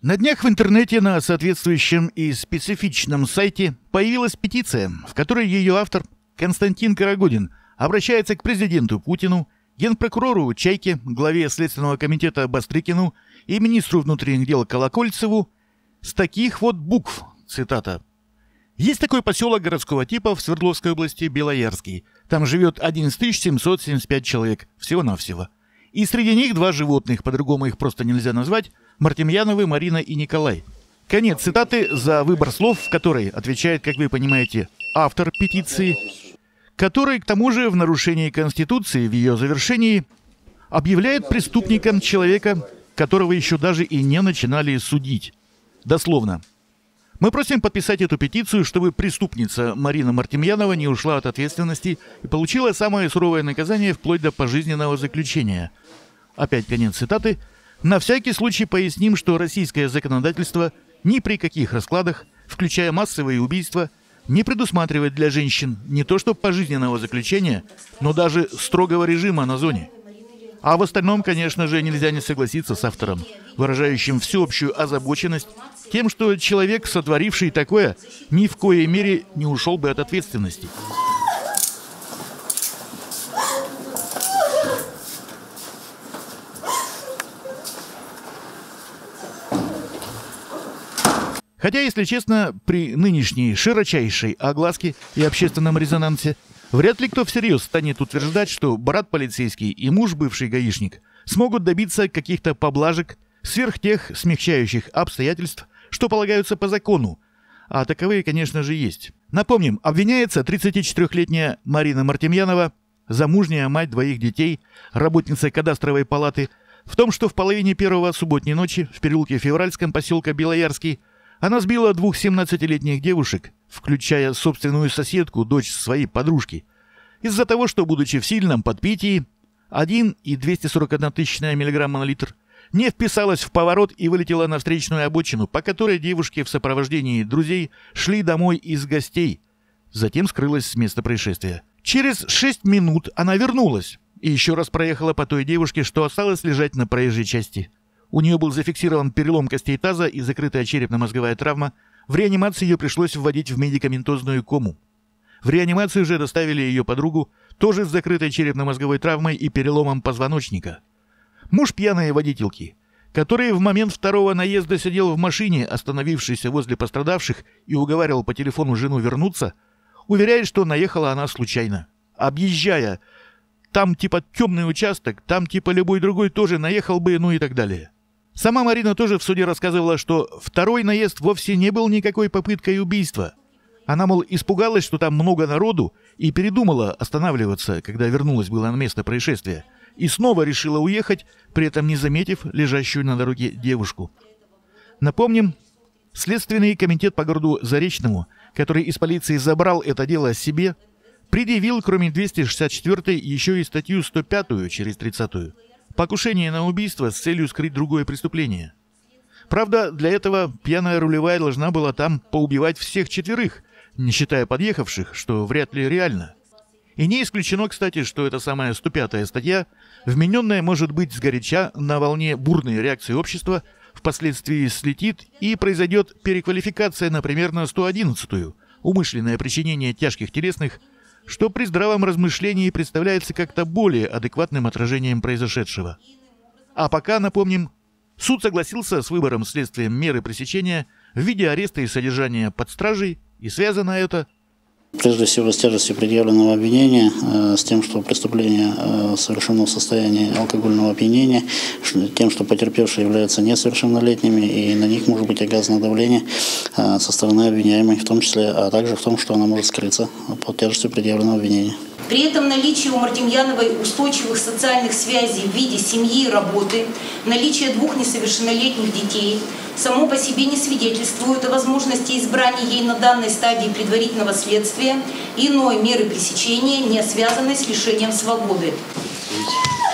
На днях в интернете на соответствующем и специфичном сайте появилась петиция, в которой ее автор Константин Карагодин обращается к президенту Путину, генпрокурору Чайке, главе Следственного комитета Бастрыкину и министру внутренних дел Колокольцеву с таких вот букв, цитата. «Есть такой поселок городского типа в Свердловской области Белоярский. Там живет 11 775 человек, всего-навсего. И среди них 2 животных, по-другому их просто нельзя назвать, Мартемьяновы, Марина и Николай». Конец цитаты, за выбор слов, в которой отвечает, как вы понимаете, автор петиции, который, к тому же, в нарушении Конституции в ее завершении объявляет преступником человека, которого еще даже и не начинали судить. Дословно. Мы просим подписать эту петицию, чтобы преступница Марина Мартемьянова не ушла от ответственности и получила самое суровое наказание вплоть до пожизненного заключения. Опять конец цитаты. На всякий случай поясним, что российское законодательство ни при каких раскладах, включая массовые убийства, не предусматривает для женщин не то что пожизненного заключения, но даже строгого режима на зоне. А в остальном, конечно же, нельзя не согласиться с автором, выражающим всеобщую озабоченность тем, что человек, сотворивший такое, ни в коей мере не ушел бы от ответственности. Хотя, если честно, при нынешней широчайшей огласке и общественном резонансе вряд ли кто всерьез станет утверждать, что брат полицейский и муж бывший гаишник смогут добиться каких-то поблажек сверх тех смягчающих обстоятельств, что полагаются по закону, а таковые, конечно же, есть. Напомним, обвиняется 34-летняя Марина Мартемьянова, замужняя мать 2 детей, работница кадастровой палаты, в том, что в половине первого субботней ночи в переулке Февральском поселка Белоярский она сбила 2 17-летних девушек, включая собственную соседку, дочь своей подружки, из-за того, что, будучи в сильном подпитии, 1,241 миллиграмма на литр, не вписалась в поворот и вылетела на встречную обочину, по которой девушки в сопровождении друзей шли домой из гостей. Затем скрылась с места происшествия. Через 6 минут она вернулась и еще раз проехала по той девушке, что осталось лежать на проезжей части. У нее был зафиксирован перелом костей таза и закрытая черепно-мозговая травма. В реанимации ее пришлось вводить в медикаментозную кому. В реанимацию же доставили ее подругу, тоже с закрытой черепно-мозговой травмой и переломом позвоночника. Муж пьяной водительки, который в момент второго наезда сидел в машине, остановившейся возле пострадавших, и уговаривал по телефону жену вернуться, уверяет, что наехала она случайно. Объезжая, там типа темный участок, там типа любой другой тоже наехал бы, ну и так далее. Сама Марина тоже в суде рассказывала, что второй наезд вовсе не был никакой попыткой убийства. Она, мол, испугалась, что там много народу, и передумала останавливаться, когда вернулась была на место происшествия, и снова решила уехать, при этом не заметив лежащую на дороге девушку. Напомним, Следственный комитет по городу Заречному, который из полиции забрал это дело себе, предъявил, кроме 264-й, еще и статью 105-ю через 30-ю. Покушение на убийство с целью скрыть другое преступление. Правда, для этого пьяная рулевая должна была там поубивать всех 4, не считая подъехавших, что вряд ли реально. И не исключено, кстати, что эта самая 105-я статья, вмененная, может быть, сгоряча на волне бурной реакции общества, впоследствии слетит и произойдет переквалификация, например, на 111-ю, умышленное причинение тяжких телесных, что при здравом размышлении представляется как-то более адекватным отражением произошедшего. А пока, напомним, суд согласился с выбором следствием меры пресечения в виде ареста и содержания под стражей, и связано это прежде всего с тяжестью предъявленного обвинения, с тем, что преступление совершено в состоянии алкогольного опьянения, тем, что потерпевшие являются несовершеннолетними, и на них может быть оказано давление со стороны обвиняемой, в том числе, а также в том, что она может скрыться под тяжестью предъявленного обвинения. При этом наличие у Мартемьяновой устойчивых социальных связей в виде семьи и работы, наличие 2 несовершеннолетних детей само по себе не свидетельствует о возможности избрания ей на данной стадии предварительного следствия иной меры пресечения, не связанной с лишением свободы.